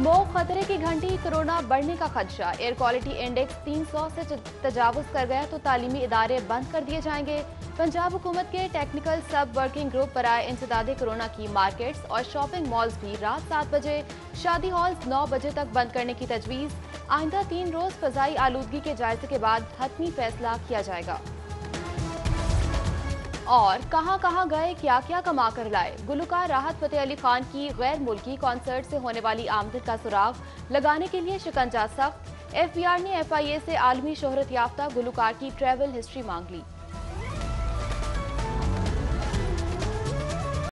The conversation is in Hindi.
स्मोक खतरे की घंटी, कोरोना बढ़ने का खदशा। एयर क्वालिटी इंडेक्स 300 से तजावुज कर गया तो तालीमी इदारे बंद कर दिए जाएंगे। पंजाब हुकूमत के टेक्निकल सब वर्किंग ग्रुप बराए इंसदादे कोरोना की मार्केट्स और शॉपिंग मॉल्स भी रात 7 बजे, शादी हॉल्स 9 बजे तक बंद करने की तजवीज़। आइंदा 3 रोज फजाई आलूदगी के जायजे के बाद हतमी फैसला किया जाएगा। और कहां कहां गए, क्या क्या कमा कर लाए। गुलकार राहत फतेह अली खान की गैर मुल्की कॉन्सर्ट से होने वाली आमदन का सुराग लगाने के लिए शिकंजा सख्त। FBI ने FIA से आलमी शोहरत याफ्ता गुलकार की ट्रैवल हिस्ट्री मांग ली।